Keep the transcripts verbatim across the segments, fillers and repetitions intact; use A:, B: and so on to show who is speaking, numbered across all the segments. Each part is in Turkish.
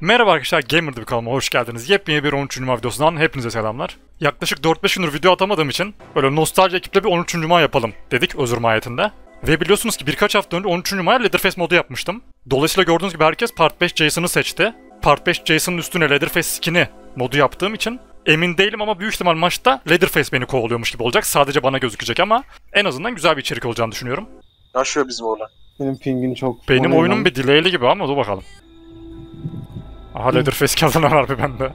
A: Merhaba arkadaşlar, Gamer'da bir kanalıma hoş geldiniz. Yepyeni bir on üçüncü Cuma videosundan hepinize selamlar. Yaklaşık dört beş gündür video atamadığım için böyle nostalji ekiple bir on üçüncü Cuma yapalım dedik özür mahiyetinde. Ve biliyorsunuz ki birkaç hafta önce on üçüncü Cuma'ya Leatherface modu yapmıştım. Dolayısıyla gördüğünüz gibi herkes Part beş Jason'ı seçti. Part beş Jason'ın üstüne Leatherface skin'i modu yaptığım için emin değilim ama büyük ihtimal maçta Leatherface beni kovalıyormuş gibi olacak. Sadece bana gözükecek ama en azından güzel bir içerik olacağını düşünüyorum.
B: Yaşıyor bizim oğlan.
C: Benim pingin çok...
A: Benim oyunum bir delay'li gibi ama dur bakalım. Aha Leatherface kazanan harbi bende.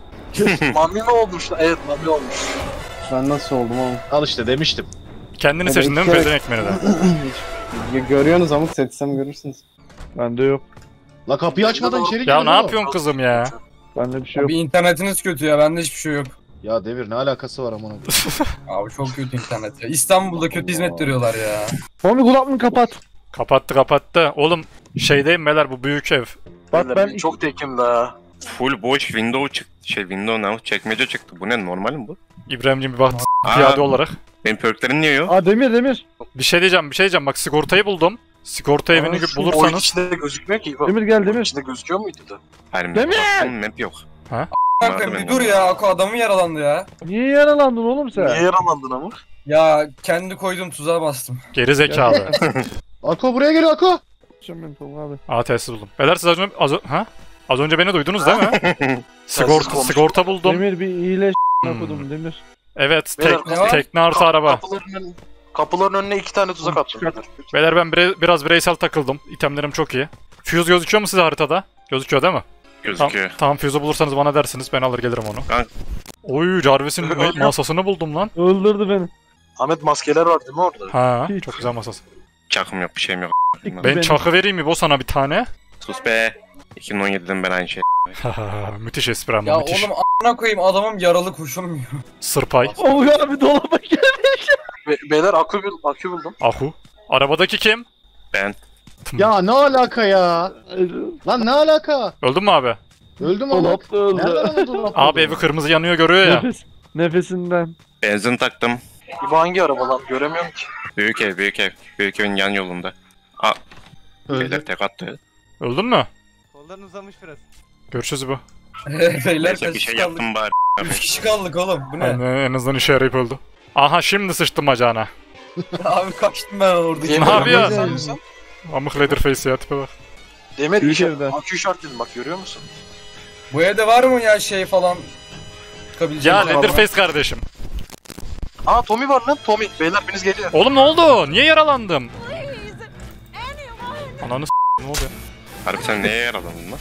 B: Mami mi olmuş? Evet, Mami olmuş.
C: Ben nasıl oldum oğlum?
D: Al işte demiştim.
A: Kendini
C: Evet,
A: seçtin değil mi
C: evet.
A: pezevenk menüden?
C: Görüyorsunuz ama seçsem görürsünüz.
E: Bende yok.
D: La kapıyı açmadan içeri
A: Ya
D: girdin
A: ne
D: oğlum.
A: yapıyorsun kızım ya?
E: Bende bir şey yok.
F: Abi internetiniz kötü ya, bende hiçbir şey yok.
D: Ya Devir ne alakası var amına?
F: Abi çok kötü internet ya. İstanbul'da kötü hizmet veriyorlar ya.
E: Mami kulaklığını kapat.
A: Kapattı kapattı. Oğlum şeydeyim beyler, bu büyük ev.
E: Bak
B: Bak
E: ben
B: ben çok tekim daha.
G: Full boş window çıktı. Şey window ne? Çekmece çıktı. Bu ne, normal mi bu?
A: İbrahim'cim bir bak
G: Aa,
A: piyade olarak.
G: benim perklerim niye yok?
E: Aa Demir Demir.
A: Bir şey diyeceğim bir şey diyeceğim bak sigortayı buldum. Sigorta evini gö-
B: Oyun
A: bulursanız.
B: içinde gözükmüyor ki.
E: Demir gel
B: Oyun
E: Demir.
B: içinde gözüküyor muydu da?
G: Hayır, map
E: Demir!
G: baktım, map yok.
F: Kanka bir dur ya, Ako adamım yaralandı ya.
E: Niye yaralandın oğlum sen?
B: Niye yaralandın ama?
F: Ya kendi koyduğum tuzağa bastım.
A: Geri zekalı.
D: Ako buraya geliyor Ako.
E: Ben Tolga abi.
A: A T S buldum. Beyler siz az önce, az, ö- ha? Az önce beni duydunuz değil mi? sigorta
B: konuş.
A: sigorta buldum.
E: Demir bir iyileş
A: Hmm.
E: okudum Demir.
A: Evet
B: Beyler,
A: tek,
F: ne var?
A: tekne artı
B: Ka-
A: araba.
B: Kapıların, ön- kapıların önüne iki tane tuzak attım. beyler.
A: Beyler ben bire- biraz bireysel takıldım. İtemlerim çok iyi. Fuse gözüküyor mu size haritada? Gözüküyor değil mi?
G: Gözüküyor.
A: Tam, tamam fuse'u bulursanız bana dersiniz, ben alır gelirim onu.
G: Kanka.
A: Oy Jarvis'in ma- masasını buldum lan.
E: Öldürdü beni.
B: Ahmet maskeler var değil mi orada?
A: Ha,
E: Hiç.
A: çok güzel masası.
G: Çakım yok, bir şeyim yok.
E: İlk
A: Ben
E: beni-
A: çakı vereyim mi bu sana bir tane?
G: Sus be. iki bin on yediden ben aynı şey.
A: Müthiş espri ama
F: Ya
A: müthiş.
F: oğlum a**ına koyayım, adamım yaralı koşulmuyor.
A: Sırpay.
E: Tolga abi dolaba gel.
B: Be- beyler akü, bul- akü buldum.
A: Ahu. Arabadaki kim?
G: Ben.
D: Ya ne alaka ya? Lan ne alaka?
A: Öldün mü abi?
D: Öldüm ama.
E: Dolap da öldü.
D: Nereden ama dolap?
A: Abi evi kırmızı yanıyor görüyor ya.
E: Nefes, nefesinden.
G: Benzin taktım.
B: Bu hangi araba lan? Göremiyorum ki.
G: Büyük ev, büyük ev. Büyük evin yan yolunda. Aa, beyler
D: Öldüm.
G: tek attı.
A: Öldün mü?
H: Kolların uzamış biraz.
A: Görüşürüz bu.
F: Beyler
G: Neyse
F: kaç
G: bir şey
F: kişi kaldık?
G: yaptım bari.
F: Üç kişi kaldık oğlum, bu ne?
A: En, en azından işe yarayıp öldü. Aha şimdi sıçtım bacağına.
F: Abi kaçtım ben orada.
B: Demir,
A: Ne yapıyor?
B: sen misin?
A: Amık Leatherface ya tipe bak.
B: Demir
E: Büyük
B: işe,
E: evden.
B: akü işaretledim bak, görüyor musun?
F: Bu evde var mı ya şey falan? Çıkabileceğim
A: Ya
F: falan?
A: Leatherface kardeşim.
B: Aa Tommy var lan, Tommy. Beyler biriniz geliyor.
A: Oğlum ne oldu? Niye yaralandım? Ananı s*** ne oldu ya?
G: Harbi sen neye yaralandın lan?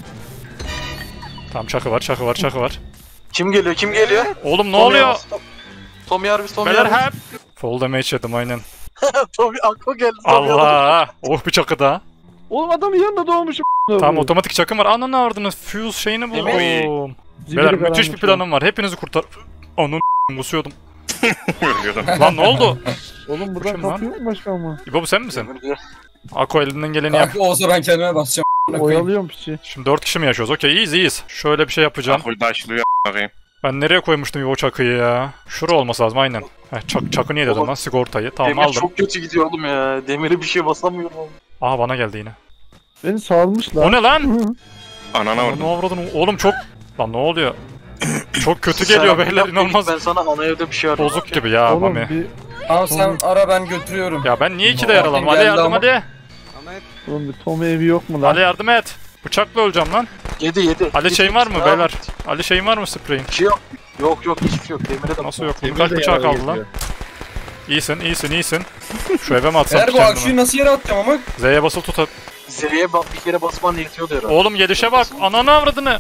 A: Tamam çakı var çakı var çakı var.
B: Kim geliyor, kim geliyor?
A: Oğlum ne
B: Tommy
A: oluyor?
B: Jarvis, Tom- Tommy Jarvis, Tommy
A: Beyler
B: Jarvis.
A: hep. Fall damage yedim aynen.
B: Tommy aklı geldi. Tommy Jarvis.
A: Allah! Oh bir çakı daha.
E: Oğlum adamın yanında doğmuşum.
A: Tamam otomatik çakım var. Ananı ardınız fuse şeyini buldum. Beyler müthiş bir planım var. Hepinizi kurtar... Onun kusuyordum.
G: Ölüyordum.
A: Lan ne oldu?
E: Oğlum buradan
A: Kim lan?
E: kapı yok mu başka ama?
A: İbo bu sen misin?
B: Demir diyor.
A: Ako elinden geleni yap.
F: Kanka olsa ben kendime basacağım. a**ına koyayım.
E: Oyalıyorum piçi.
A: Şimdi dört kişi mi yaşıyoruz? Okey iyiyiz iyiyiz. Şöyle bir şey yapacağım.
G: Burada açılıyor a**ayım.
A: Ben nereye koymuştum İbo çakıyı ya? Şura olması lazım aynen. Heh, çak, çakı niye dedim
B: Oğlum,
A: lan? Sigortayı. Tamam
B: Demir
A: aldım.
B: çok kötü gidiyor oğlum ya. Demiri bir şey basamıyorum oğlum.
A: Aha bana geldi yine.
E: Beni salmışlar.
A: O ne lan?
E: Hı.
G: Anana
A: Ne
G: vurdum.
A: avradın? Oğlum çok... Lan ne oluyor? Çok kötü
B: Sen
A: geliyor
B: aklı
A: beyler
B: yap,
A: inanılmaz.
B: Ben sana ana evde bir şey arıyorum.
A: Bozuk gibi ya
E: Oğlum
A: Mami.
E: bir...
F: Tamam sen ara, ben götürüyorum.
A: Ya ben niye ikide
F: Zaten
A: yaralandım? Ali
F: geldi
A: yardım
F: ama.
A: hadi.
H: Ahmet
E: Oğlum bir Tommy evi yok mu lan?
A: Ali yardım et. Bıçakla öleceğim lan.
B: Yedi yedi.
A: Ali
B: Yedi,
A: şeyin var mı
B: yedi.
A: beyler? Ali şeyin var mı spreyin?
B: Bir şey yok. Yok yok hiçbir şey yok. Demire de
A: Nasıl yok?
D: Demir
A: Kaç
D: de
A: bıçağı
D: yaralı
A: kaldı lan?
D: geliyor.
A: İyisin, iyisin, iyisin. Şu eve mi atsam
F: Eğer
A: ki
F: bu akşıyı
A: kendime?
F: nasıl yere atacağım ama?
A: Z'ye basılı tut. at.
B: Z'ye bak, bir kere basman yetiyordu herhalde.
A: Oğlum gelişe bak. Ananı avradını.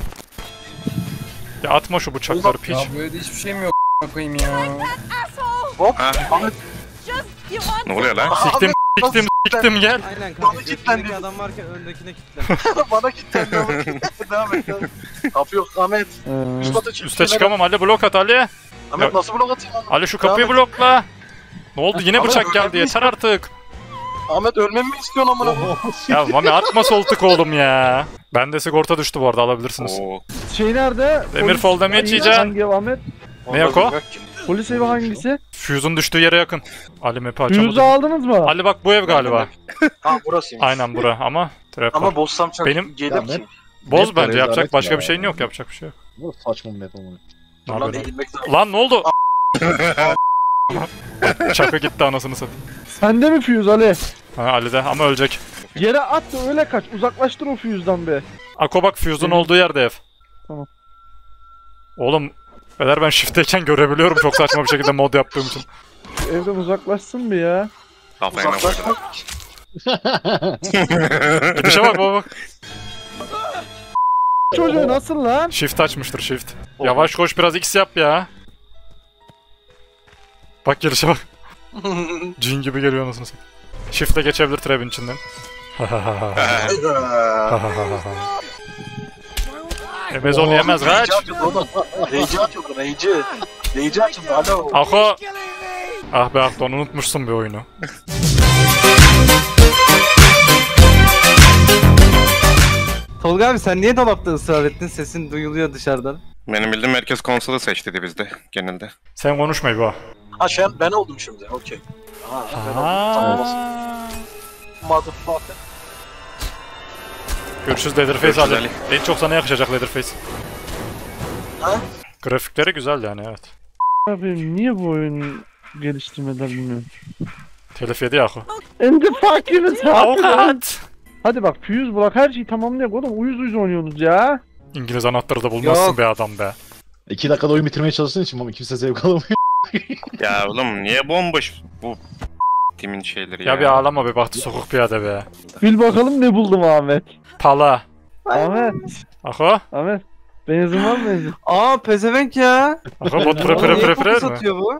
A: Ya atma şu bıçakları piç.
F: Ya bu evde hiçbir şeyim yok a**ına koyayım ya.
B: Hop.
G: Ha?
B: Ahmet.
G: Ne oluyor lan?
A: Siktim,
B: Ahmet,
A: siktim, siktim gel.
H: aynen
B: Bana
H: kanka.
B: kilitlendi.
H: Gökyüzündeki adam varken öndekine kilitlen.
B: Bana kilitlendi oğlum. Devam et. devam et. Kapı yok Ahmet.
E: Ee,
B: Üst kata çık.
A: Üste çıkamam Ali, blok at Ali.
B: Ahmet nasıl blok atayım lan?
A: Ali şu kapıyı
B: Devam et.
A: blokla. Ne oldu yine
B: Ama
A: bıçak
B: öyle
A: geldi
B: mi
A: yeter artık.
B: Ahmet ölmemi mi istiyorsun amına koyayım?
A: Ya Mami atma sol tık oğlum ya. Bende sigorta düştü bu arada alabilirsiniz.
G: Oo.
E: şey nerede?
A: Demir
E: Polis-
A: fall damage
E: Hangi-
A: yiyeceksin.
E: Hangi ev Ahmet?
A: Ne yok o?
B: Yok ki.
E: Polis evi hangisi?
A: Fuse'un düştüğü yere yakın. Ali map'i
E: Yüzü
A: açamadı.
E: aldınız mı?
A: Ali bak bu ev galiba.
B: Ha burasıymış.
A: Aynen bura ama trap var.
B: Ama bossam çak
A: Benim-
B: gelir
D: Ahmet.
B: ki.
A: Boz
D: Net
A: bence
D: rezalet
A: yapacak başka
D: ya.
A: bir şeyin yok yapacak bir şey yok.
D: Bu saçma bir map ama.
A: Ne
B: Lan
A: yapıyorsun?
B: eğilmek lazım.
A: Lan ne oldu? Çaka gitti anasını satayım.
E: Sende mi fuse Ali?
A: Ha Ali'de ama ölecek.
E: Yere at da öyle kaç. Uzaklaştır o fuse'dan be.
A: Ako bak fuse'un olduğu yerde ev.
E: Tamam.
A: Oğlum Beyler ben shift'teyken görebiliyorum çok saçma bir şekilde mod yaptığım için.
E: Evden uzaklaşsın bir ya.
G: Kafaya ne
B: Uzaklaşmak.
A: Gidişe bak baba bak.
E: Çocuğu nasıl lan?
A: Shift açmıştır shift. Yavaş koş biraz X yap ya. Bak gelişe bak. Cin gibi geliyor anasını satayım. Shift'e geçebilir trap'in içinden. Ebez onu yemez kaç.
B: Rage açıldı oğlum. Rage açıldı Rage. Rage açıldı alo.
A: Ako. Ah be Akton unutmuşsun bir oyunu.
H: Tolga abi sen niye dolapta ısrar ettin? Sesin duyuluyor dışarıdan.
G: Benim bildiğim merkez konsolu seçti bizde genelde.
A: Sen konuşma İbo.
B: Ha şey ben oldum şimdi okey. Ha ben oldum. Tamam olsun. Motherfucker.
A: Görüşürüz Leatherface
G: Görüşürüz
A: abi.
G: Ali.
A: En çok sana yakışacak Leatherface.
B: Ha?
A: Grafikleri güzel yani evet.
E: Abi niye bu oyun geliştirmeler bilmiyorum.
A: Telif yedi ya Ako.
E: And the fucking is happening.
A: Avukat.
E: Hadi bak fuse bırak her şeyi tamamlayak oğlum uyuz uyuz oynuyorsunuz ya.
A: İngiliz anahtarı da bulmazsın
H: Yok.
A: be adam be.
D: İki dakikada oyun bitirmeye çalıştığın için ama kimse zevk alamıyor.
G: Ya oğlum niye bomboş bu timin şeyleri ya?
A: Ya bir ağlama be bahtı sokuk piyade be.
E: Bil bakalım ne buldum Ahmet.
A: Pala.
E: Ahmet.
A: Ako.
E: Ahmet. Benzin var mı benzin?
H: Aa pezevenk ya.
A: Ako bot pre pre
H: Niye
A: pre
H: fokus
A: pre mi?
H: atıyor bu?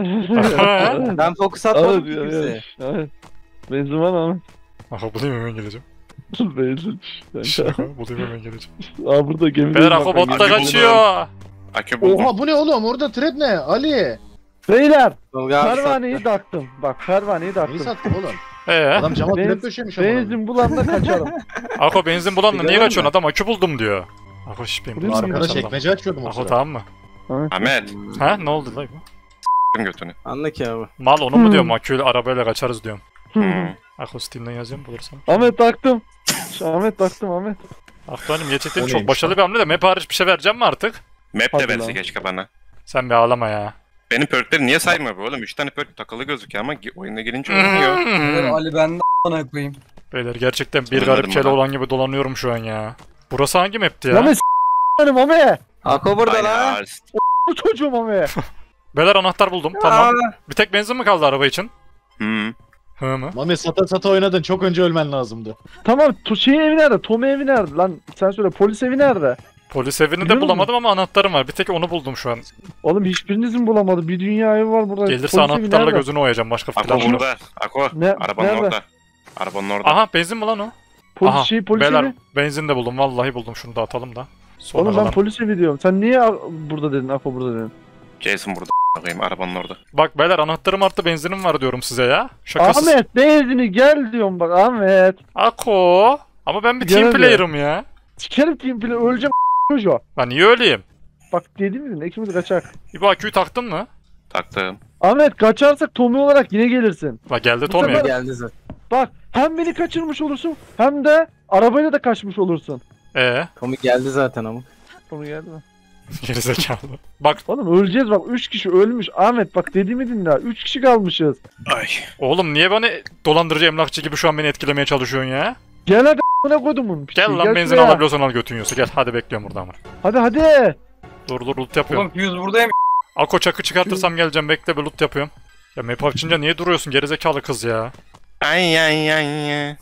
A: Aha.
H: Ben fokus atmadım
E: Evet,
H: ki
E: evet,
H: kimseye.
E: evet. Benzin var mı Ahmet?
A: Ako bulayım hemen geleceğim.
E: Benzin.
A: Şaka bulayım hemen geleceğim.
E: Aa burada gemide.
A: Beyler Ako botta
G: Akü
A: kaçıyor.
G: Akü buldum.
D: Oha bu ne oğlum orada trap ne Ali?
E: Beyler
H: Tolga abi
E: pervaneyi
H: sattı.
E: taktım. Bak pervaneyi
D: Neyi
E: taktım.
D: sattın oğlum?
A: Ee,
D: Adam cama
E: Benzin-
D: trap döşemiş ama.
E: Benzin bulanla kaçarım.
A: Ako benzin bulanla niye
D: Sigara
A: kaçıyorsun
D: mı?
A: adam akü buldum diyor. Ako şş benim
E: Bulayım
A: benzin
E: mı?
D: Arkada
A: kaçalım.
D: çekmece açıyordum o
A: Ako
D: sırada.
A: tamam mı?
G: Ahmet.
A: Ha ne oldu lan bu?
G: Götünü.
H: Anla ki abi.
A: Mal onu mu
E: Hmm.
A: diyorum aküyle arabayla kaçarız diyorum.
G: Hmm.
A: Ako Steam'den yazayım bulursam.
E: Ahmet taktım. Şu Ahmet taktım Ahmet.
A: Aktualim gerçekten
D: O
A: çok
D: neymiş
A: başarılı bir hamle de map hariç bir şey vereceğim mi artık?
G: Map
E: Hadi
G: de verse
E: lan.
G: keşke bana.
A: Sen bir ağlama ya.
G: Benim perkleri niye saymıyor bu oğlum? üç tane perk takılı gözüküyor ama gi- oyuna girince olmuyor.
F: Ali ben de a**ına koyayım.
A: Beyler gerçekten bir
G: Anladım
A: garip kele
G: lan.
A: olan gibi dolanıyorum şu an ya. Burası hangi map'ti ya?
E: Ahmet s***lerim Ahmet.
H: Ako burada
G: Aynen,
H: lan.
G: aa,
E: Bu çocuğum Ahmet.
A: Beyler anahtar buldum tamam. Bir tek benzin mi kaldı araba için?
G: Hmm.
A: Hı mı?
D: Mami sata sata oynadın çok önce ölmen lazımdı.
E: Tamam to şey evi nerede? Tommy evi nerede? Lan sen söyle polis evi nerede?
A: Polis evini de
E: Biliyor
A: bulamadım ama anahtarım var. Bir tek onu buldum şu an.
E: Oğlum hiçbiriniz mi bulamadı? Bir dünya evi var burada.
A: Gelirse
E: Polis evi
A: anahtarla
E: nerede?
A: gözünü oyacağım başka
G: Ako
A: planım yok.
G: burada. Ako.
E: Ne-
G: Arabanın
E: nerede?
G: orada. Arabanın orada.
A: Aha benzin mi lan o?
E: Polis
A: Aha
E: şey polis
A: beyler
E: evi.
A: benzin de buldum vallahi buldum şunu da atalım da. Sonra
E: Oğlum ben
A: kalan-
E: polis evi diyorum. Sen niye a- burada dedin? Apo burada dedin.
G: Jason burada. Bakayım arabanın orada.
A: Bak beyler anahtarım arttı benzinim var diyorum size ya. Şakasız.
E: Ahmet benzini gel diyorum bak Ahmet.
A: Ako. Ama ben bir
E: Gel
A: team
E: hadi.
A: player'ım ya.
E: Sikerim team play öleceğim çocuğu.
A: Ben niye öleyim?
E: Bak dedim mi? İkimiz kaçak.
A: İbo aküyü taktın mı?
G: Taktım.
E: Ahmet kaçarsak Tommy olarak yine gelirsin.
A: Bak geldi
E: Bu
A: Tommy.
E: sefer-
H: Geldi zaten.
E: Bak hem beni kaçırmış olursun hem de arabayla da kaçmış olursun.
A: Ee,
H: Tommy geldi zaten ama.
E: Tommy geldi mi?
A: gerizekalı. Bak
E: Oğlum öleceğiz bak üç kişi ölmüş. Ahmet bak dediğimi dinle. üç kişi kalmışız.
G: Ay.
A: oğlum niye bana dolandırıcı emlakçı gibi şu an beni etkilemeye çalışıyorsun ya?
E: Gel hadi a**ına kodumun. piçi,
A: Gel lan benzin
E: şuraya.
A: alabiliyorsan al götün yiyorsa gel hadi bekliyorum burada ama.
E: Hadi hadi.
A: Dur dur loot yapıyorum.
F: Oğlum fuse buradayım.
A: Ako çakı çıkartırsam geleceğim bekle bir loot yapıyorum. Ya map açınca niye duruyorsun gerizekalı kız ya?
G: Ay ay ay ay.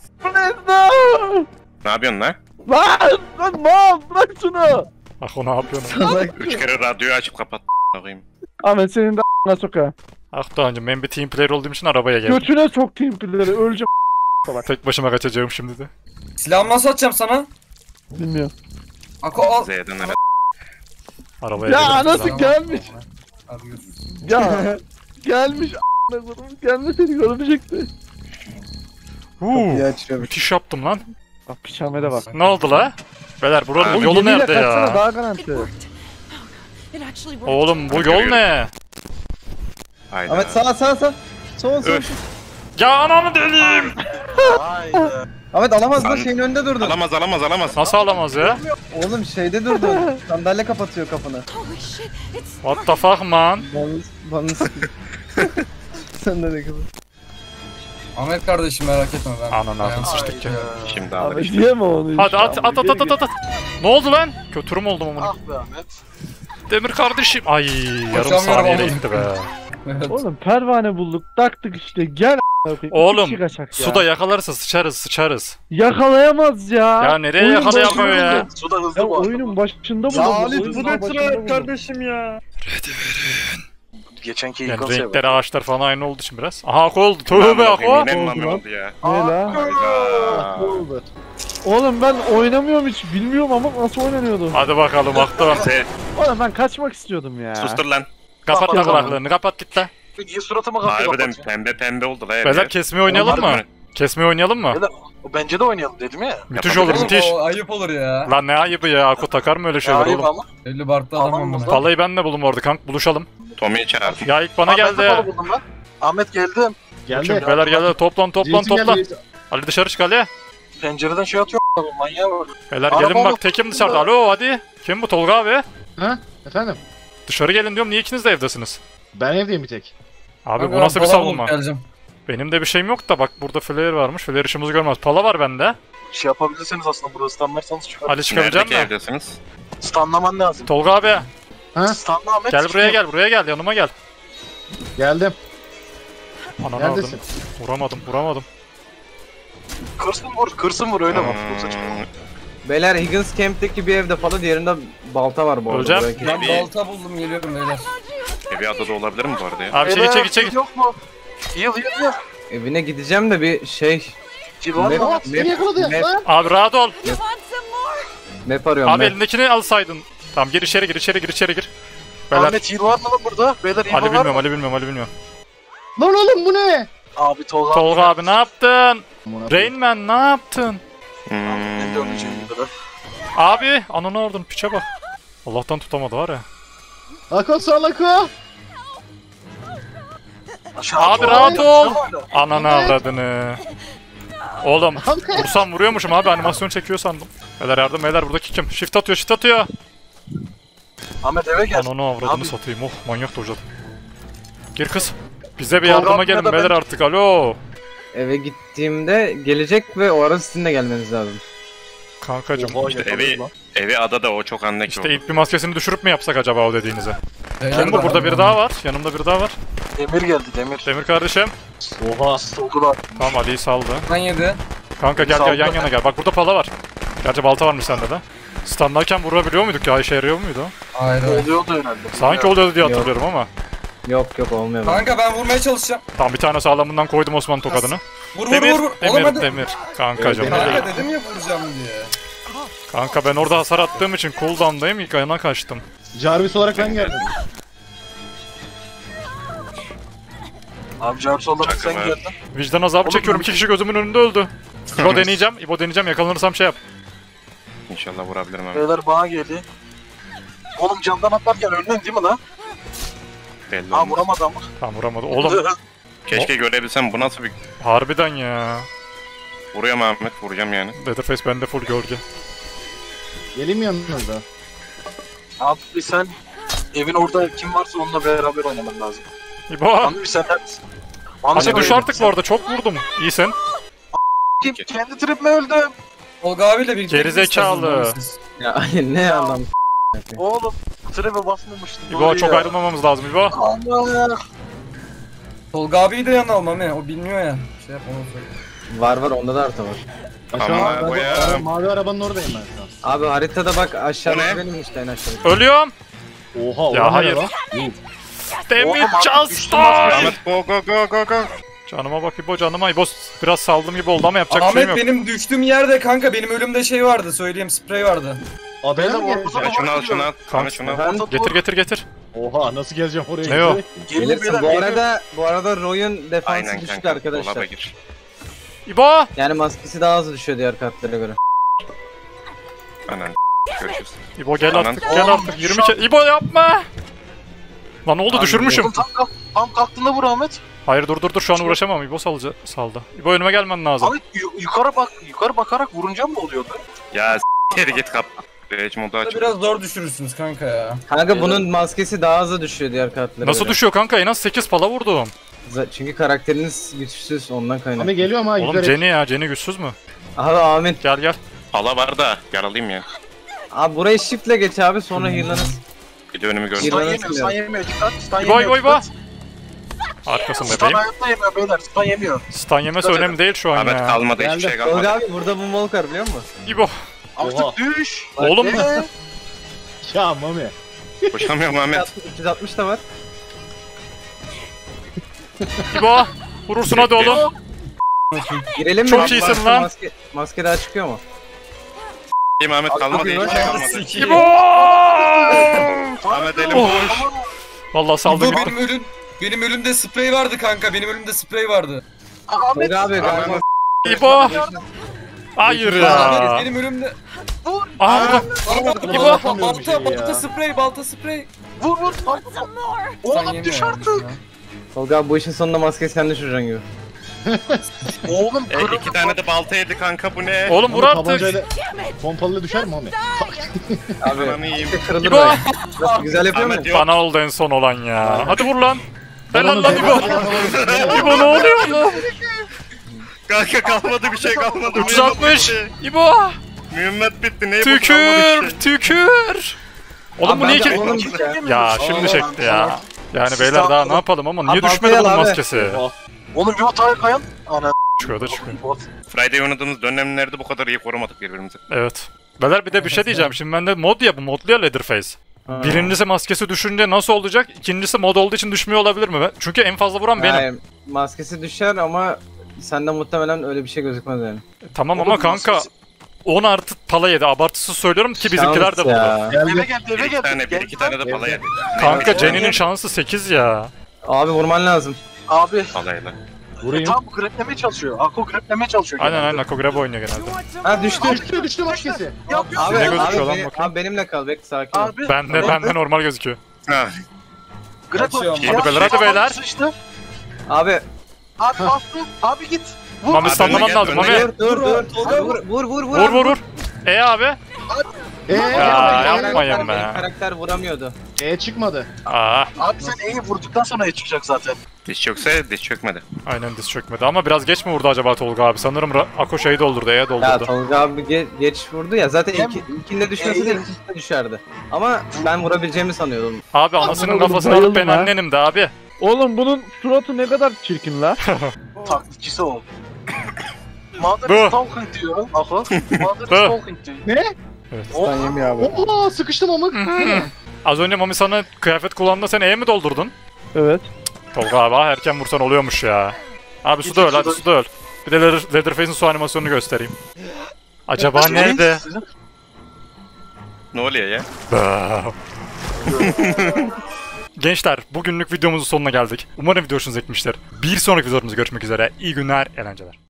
G: Ne yapıyorsun lan?
E: Lan lan lan bırak şunu.
A: Ako ne yapıyorsun?
G: Üç kere radyoyu açıp kapat. Bakayım.
E: Ahmet senin de a**ına soka.
A: Ah Doğancım ben bir team player olduğum için arabaya geldim.
E: Götüne sok team player'ı öleceğim.
A: Tek başıma kaçacağım şimdi de.
F: Silahımı nasıl atacağım sana?
E: Bilmiyorum.
F: Ako al.
G: Z'den ara.
A: Arabaya
E: Ya
A: geldim.
E: nasıl gelmiş?
F: Arıyorsun.
E: Ya gelmiş a**ına kodum. Gelmeseydi görmeyecekti.
A: Huu,
C: açıyor.
A: müthiş yaptım lan.
E: Bak piçamede bak.
A: Ne oldu la? Beyler buranın
G: Abi,
A: yolu
E: Gemiyle
A: nerede
E: kaçsana,
A: ya?
E: daha garanti.
A: Oğlum bu yol ne?
G: Hayda.
H: Ahmet sağ sağ sağ. Sol sol.
G: Öf.
A: Ya ananı deliyim.
B: Haydi.
H: Ahmet alamaz lan
G: Ben-
H: şeyin önünde durdun.
G: Alamaz alamaz alamaz.
A: Nasıl alamaz ya?
H: Oğlum şeyde durdun. Sandalye kapatıyor kapını.
A: What the fuck man?
H: Bana, bana sıkıyor. Sen de ne kadar.
F: Ahmet kardeşim merak etme ben.
A: Anan ağzını
F: Ay,
A: sıçtık ya.
F: ya.
G: Şimdi alır.
E: Ahmet diyeme onu işte.
A: Hadi at at at at at at. Ne oldu lan? Kötürüm oldum amına.
B: Ah be Ahmet.
A: Demir kardeşim. Ay yarım
F: Koşamıyorum
A: saniyede
F: oğlum.
A: gitti be.
F: Evet.
E: Oğlum pervane bulduk taktık işte gel a**ına koyayım.
A: Oğlum,
E: İki kaçak ya.
A: Suda yakalarsa sıçarız sıçarız.
E: Yakalayamaz ya.
A: Ya nereye
E: Oyun
A: yakalayamıyor
E: başında
A: ya?
E: bulduk.
B: Suda hızlı
E: Ya
B: bu arada.
E: oyunun başında bulduk.
D: Ya Halit
E: Oyunun
D: bu ne
E: başında
D: sıra
E: bulduk.
D: kardeşim ya.
B: Geçenki
A: Yani
B: yıkılsa
A: renkleri ağaçlar falan aynı olduğu için biraz. Aha Ako oldu. Tövbe
G: Yine
A: Ako.
G: mi
E: Oldu
G: mami
E: lan.
G: oldu ya?
E: Ne la?
G: Hayda.
D: Oldu.
E: Oğlum ben oynamıyorum hiç bilmiyorum ama nasıl oynanıyordu?
A: Hadi bakalım Akto.
G: Se-
E: Oğlum ben kaçmak istiyordum ya.
G: Sustur lan.
A: Kapat
B: Kapat.
A: kulaklarını kapat git lan.
B: Niye suratıma kapıyı
G: Harbiden
B: kapatıyor?
G: pembe pembe oldu la ev
A: Beyler
G: ya.
A: kesmeyi oynayalım mı?
G: Harbiden.
A: Kesmeyi oynayalım mı?
B: Beyler, Bence de oynayalım dedim ya.
A: Müthiş
G: Yapalım.
A: olur
F: Oğlum,
A: müthiş.
F: o ayıp olur ya.
A: Lan ne ayıbı ya Ako takar mı öyle
B: Ya
A: şeyler
B: ayıp
A: oğlum?
B: ama.
F: elli barklı adam
B: Tamam,
F: amına.
B: Mustafa.
A: Palayı ben de bulum orada kanka buluşalım.
G: Tommy'yi çağır.
A: Ya ilk bana
B: Aa, ben de
A: geldi.
B: balı buldum lan. Ahmet geldim.
A: Şimdi
D: Geldi.
A: beyler geldi toplan toplan
D: Jason
A: toplan.
D: geldi.
A: Ali dışarı çık Ali.
B: Pencereden şey atıyor bu manyağı var.
A: Beyler
B: Araba
A: gelin
B: mı?
A: bak tekim dışarıda. Alo hadi. Kim bu Tolga abi?
D: Ha? Efendim?
A: Dışarı gelin diyorum niye ikiniz de evdesiniz?
D: Ben evdeyim bir tek.
A: Abi
F: Kanka
A: bu
F: ben
A: nasıl bir
F: falan
A: savunma?
F: bulup geleceğim.
A: Benim de bir şeyim yok da bak burada flare varmış. Flare ışığımızı görmez. Pala var bende.
B: Şey yapabilirseniz aslında burada stunlarsanız çıkar.
A: Ali çıkabileceğim
G: Neredeki
A: mi?
G: evdesiniz?
B: Stunlaman lazım.
A: Tolga abi
D: Ha?
B: Stunla Ahmet.
A: gel buraya
B: çıkıyor.
A: gel buraya gel yanıma gel.
D: Geldim.
A: Ananı
D: Neredesin?
A: aldım. Vuramadım vuramadım.
B: Kırsın vur, kırsın vur öyle bak. Yoksa çıkar.
G: Hmm,
H: Beyler Higgins Camp'teki bir evde falan diğerinde balta var bu arada.
A: Öleceğim.
H: Belki.
F: Ben
G: Evi-
F: balta buldum geliyorum beyler.
G: evi adada olabilir mi bu arada ya?
A: Abi çekil
B: Beyler,
A: çekil çekil.
B: Yok mu? Heal heal heal.
H: Evine gideceğim de bir şey
B: Heal var
H: Map-
B: mı?
D: Aa, seni yakaladı.
H: map-
D: Lan.
A: Abi rahat ol.
H: map arıyorum
A: Abi
H: map.
A: elindekini alsaydın. Tamam gir içeri gir içeri gir içeri gir. Beyler
B: Ahmet heal var mı lan burada? Beyler heal
A: Ali
B: var
A: bilmiyorum
B: mı?
A: Ali bilmiyorum Ali bilmiyorum.
D: Lan oğlum bu ne?
B: Abi Tolga.
A: Tolga abi ne yaptın?
D: Amına
A: Rain Man ne yaptın?
B: Ben de öleceğim
G: Hmm,
B: bu kadar.
A: Abi ananı ordun piçe bak. Allah'tan tutamadı var ya.
D: Ako salako.
B: Aşağı
A: Abi
B: doğru.
A: rahat ol.
B: Aşağı
A: Ananı avradını. Oğlum
D: Abi.
A: vursam vuruyormuşum abi animasyon çekiyor sandım. Beyler yardım beyler buradaki kim? Shift atıyor shift atıyor.
B: Ahmet eve gel.
A: Ananı avradını
B: Abi.
A: satayım oh manyak dojladım. Gir kız. Bize bir
B: Tolga
A: yardıma
B: abime
A: gelin
B: de
A: beyler
B: ben-
A: artık alo.
H: Eve gittiğimde gelecek ve o arada sizin de gelmeniz lazım.
A: Kankacım.
B: Oha,
G: İşte
B: yakalıyoruz
G: evi,
B: lan.
G: evi adada o çok annek
A: İşte
G: oldu.
A: ilk bir maskesini düşürüp mü yapsak acaba o dediğinize?
F: Beyler
A: Kim bu?
F: de
A: Burada
F: var.
A: biri daha var. Yanımda biri daha var.
B: Demir geldi demir.
A: Demir kardeşim.
B: Oha. Tolga.
A: Tamam Ali'yi saldı.
F: Ben yedi.
A: Kanka gel gel yan yana gel. Bak burada pala var. Gerçi balta varmış sende de. Standarken vurabiliyor muyduk ya? İşe yarıyor muydu?
F: Hayır hayır.
B: Oluyordu herhalde.
A: Sanki oluyordu diye
H: Yok.
A: hatırlıyorum ama.
H: Yok yok olmuyor. bende.
F: Kanka ben vurmaya çalışacağım.
A: Tamam bir tane sağlamından koydum Osman tokadını.
F: Vur vur
A: Demir,
F: vur vur.
A: demir,
F: Olamadı.
A: demir. Kankacım.
F: Kanka dedim ya vuracağım diye.
A: Kanka ben orada hasar attığım için cooldown'dayım ilk ayına kaçtım.
D: Jarvis olarak ben geldim.
B: Abi Jarvis olarak sen
G: Çakal
B: geldin.
A: Vicdan azabı
B: Oğlum,
A: çekiyorum.
B: ben-
A: İki kişi gözümün önünde öldü. İbo deneyeceğim. İbo deneyeceğim. Yakalanırsam şey yap.
G: İnşallah vurabilirim abi.
B: Beyler bana geldi. Oğlum camdan atlarken ölmem değil mi lan?
G: Belli
B: Ha
G: olmaz.
B: vuramadı ama.
A: Tamam vuramadı. Oğlum
G: Keşke görebilsem bu nasıl bir...
A: harbiden ya.
G: Vuruyorum Ahmet, vuracağım yani.
A: Leatherface bende full gölge.
D: Geleyim yanınıza.
B: Abi sen evin orada kim varsa onunla beraber oynaman lazım.
A: İbo.
B: Abi sen neredesin?
A: Hadi düş artık bu arada. Çok vurdum. İyisin.
B: Kim? Kendi tripime öldüm.
F: Tolga abiyle birlikte.
A: Gerizekalı.
F: gidiyorsunuz.
H: Ya ay, ne anlam.
B: Oğlum trip'e basmamıştım.
A: İbo
B: Doğru
A: çok
B: ya.
A: ayrılmamamız lazım İbo.
B: Allah.
F: Tolga abiyi de yanına almam ya. O bilmiyor ya. Şey yap onu söyle.
H: Var var onda da harita var.
D: Şu
G: Ama
D: an
G: bu
D: ben
G: ya-
D: de- mavi arabanın oradayım ben şu an.
H: Abi haritada bak aşağıda
G: Bu ne?
H: benim işte en aşağıda.
A: Ölüyorum.
D: Oha
A: Ya
D: oha,
A: hayır.
D: ne lan? Yuh.
A: Demir
B: Oğlum, abi,
A: just
B: düştüm aslında.
G: Ahmet go go go go go.
A: Canıma bak İbo canıma. İbo biraz saldım gibi oldu ama yapacak bir
F: Ahmet
A: şeyim yok.
F: benim düştüğüm yerde kanka benim ölümde şey vardı söyleyeyim sprey vardı.
D: Adaya
B: Beyler
D: mı
B: ortada
D: geleceğim?
G: Ya şunu al şunu al. Ahmet şunu al.
H: Ben
A: Getir getir getir.
D: Oha nasıl geleceğim oraya?
A: Ne o?
B: Gelin
H: gelirsin.
B: beyler.
H: Bu
B: gelin.
H: arada bu arada Roy'un defansı
G: Aynen
H: düşük
G: kanka.
H: arkadaşlar.
G: Dolaba gir.
A: İbo.
H: Yani maskesi daha hızlı düşüyor diğer kartlara göre.
G: Anan. Görüşürüz.
A: İbo gel
G: Anan.
A: artık gel
B: Oğlum,
A: artık. yirmi
B: şu an-
A: ke... İbo yapma. Lan ne oldu düşürmüşüm.
B: Oğlum tam, kalk, tam kalktığında vur Ahmet.
A: Hayır dur dur dur şu an uğraşamam. İbo salca saldı. İbo önüme gelmen lazım.
B: Abi yu- yukarı bak, yukarı bakarak vurunca mı oluyordu?
G: Ya s**keri git kap. Rage modu açık.
F: Biraz zor düşürürsünüz kanka ya.
H: Kanka bunun maskesi daha hızlı düşüyor diğer kartlara
A: Nasıl
H: göre.
A: düşüyor kanka? En az sekiz pala vurdum.
H: Z- Çünkü karakteriniz güçsüz ondan kaynaklı.
D: Mami geliyor ama
A: Oğlum
D: yukarı.
A: Jenny ya. Jenny güçsüz mü?
H: Abi amin.
A: Gel gel.
G: Pala var da yaralıyım ya.
H: Abi burayı shiftle geç abi sonra heal'lanız.
G: Bir de önümü gördüm.
B: Stun
H: Yılanı
B: yemiyor, stun
H: sanıyorum.
B: yemiyor. Dikkat, stun
A: İbo
B: yemiyor.
A: İbo İbo.
B: dikkat.
A: Arkasında
B: Stun
A: bebeğim.
B: hayatta yemiyor beyler, stun yemiyor.
A: Stun yemesi
B: Dikkat
A: önemli değil şu an
G: Ahmet
A: ya.
G: kalmadı hiçbir
D: Geldi.
G: şey
H: Tolga
G: kalmadı.
H: abi burada bu mol var biliyor musun?
A: İbo.
B: Artık
D: Oha.
B: düş.
A: Oğlum
B: Eee?
D: Ya Mami.
G: Koşamıyorum Ahmet.
H: üç yüz altmış da var.
A: İbo. Vurursun hadi oğlum.
H: Girelim mi?
A: Çok
H: Abi,
A: iyisin
H: maske-
A: lan.
H: Maske, maske daha çıkıyor mu?
G: İyiyim Ahmet kalmadı hiçbir şey kalmadı.
A: İbo.
G: Ahmet elim
A: Oh.
G: boş.
A: Vallahi saldım
F: İbo
A: gittim.
F: benim ölüm benim ölümde sprey vardı kanka. Benim ölümde sprey vardı.
B: Ahmet,
H: Tolga abi galiba.
A: İbo. Hayır ya.
F: Benim ölümde
A: Aa burada.
F: balta,
A: İbo.
F: balta, balta,
D: bir şey ya.
F: balta sprey, balta sprey.
B: vur vur.
F: Sen
B: Oğlum düş
F: yemiyorum
B: artık.
F: ya.
H: Tolga abi bu işin sonunda maskeyi sen düşüreceksin gibi.
B: Oğlum
G: E,
B: kırıldı.
G: iki tane de balta yedi kanka bu ne?
A: Oğlum vur
D: Mami
A: artık.
D: tabancayla Pompalıyla düşer mi Mami?
H: Abi
G: Ananı yiyeyim.
H: maske kırılır
A: İbo.
H: böyle. Nasıl güzel yapıyor mu?
G: Ahmet yok.
A: Bana oldu en son olan ya. Hadi vur lan. Helal lan İbo.
D: İbo.
A: İbo ne oluyor lan?
G: Kanka kalmadı bir şey kalmadı.
A: üç yüz altmış. İbo.
G: Mühimmet bitti. Ne
A: Tükür. Tükür. Oğlum bu niye ki?
H: Alalım ya.
A: Ya şimdi çekti ya. Yani beyler daha ne yapalım ama niye
H: Abi
A: düşmedi bunun
H: baltayı al abi.
A: maskesi?
B: Oğlum bir hataya kayan. Ana.
A: Çıkıyor da çıkıyor.
G: Friday oynadığımız dönemlerde bu kadar iyi korumadık birbirimizi.
A: Evet. Beyler bir de bir şey diyeceğim. Şimdi bende mod ya bu modlu ya Leatherface.
H: Ha.
A: Birincisi maskesi düşünce nasıl olacak? İkincisi mod olduğu için düşmüyor olabilir mi? Çünkü en fazla vuran benim.
H: Hayır, maskesi düşer ama sende muhtemelen öyle bir şey gözükmez yani.
A: Tamam
B: Oğlum
A: ama kanka
B: maskesi-
A: on artı pala yedi. Abartısız söylüyorum ki bizimkiler de
H: Şans
A: vurdu.
H: ya.
B: Eve
D: Geldi.
B: geldi, eve
G: Bir iki
B: geldi.
G: tane, bir iki tane de pala yedi.
A: Kanka
B: Evet.
A: Jenny'nin şansı sekiz ya.
H: Abi vurman lazım.
B: Abi.
G: Palayla.
D: Vurayım.
B: Tam greplemeye çalışıyor. Ako greplemeye çalışıyor.
A: Aynen aynen Akograb oynuyor genelde.
H: Ha düştü.
D: Düştü düştü maskesi.
B: Yap yap.
H: Abi,
A: Ne
H: abi,
A: gözüküyor lan
H: beni-
A: bakayım?
H: abi benimle kal bekle sakin ol.
B: Abi.
A: Bende bende normal gözüküyor.
G: Ha.
B: Grep
F: Kaçıyorum.
A: Hadi beyler, hadi beyler.
B: Sıçtı.
H: Abi
B: Abi bastı. Abi git. Vur.
A: Mami
G: Abi
A: stunlaman
G: önüne
A: lazım
G: gel,
A: Mami.
G: önüne
H: dur dur dur.
F: Tolga,
H: Abi, Vur vur vur vur.
A: Vur vur vur. E abi.
D: Eee
A: Ya,
D: yapma,
A: yapmayın
H: Benim
A: be.
H: karakter vuramıyordu.
D: E çıkmadı.
A: Aa,
B: Abi sen E'yi vurduktan sonra E çıkacak zaten.
G: Diş çökse diş çökmedi.
A: aynen diz çökmedi ama biraz geç mi vurdu acaba Tolga abi? Sanırım Ra- Ako şeyi doldurdu, E'ye
H: Ya
A: doldurdu.
H: Tolga abi ge- geç vurdu ya zaten
B: Hem-
H: ilk, ilkinde düşmese de
B: Ee,
H: ikincisinde düşerdi. Ama ben vurabileceğimi sanıyordum.
A: Abi anasının
E: Aman
A: kafasını
E: oğlum,
A: alıp ben
E: bayılma.
A: annenim de abi.
E: Oğlum bunun suratı ne kadar çirkin la.
B: Taklitçisi o. Mother
A: Bu.
B: is talking diyor. Ako. Mother is
A: Bu.
B: talking diyor.
D: Ne?
C: Stan yemiyor abi.
D: Oha sıkıştım amık.
A: Az önce Mami sana kıyafet kullandığında sen E'ye mi doldurdun?
E: Evet.
A: Tolga abi ah, erken vursan oluyormuş ya. Abi suda öl hadi suda öl. Bir de Leather- Leatherface'in su animasyonunu göstereyim. Acaba nerede?
G: Ne oluyor ya?
A: Gençler bugünlük videomuzun sonuna geldik. Umarım video hoşunuza gitmiştir. Bir sonraki videomuzda görüşmek üzere. İyi günler, eğlenceler.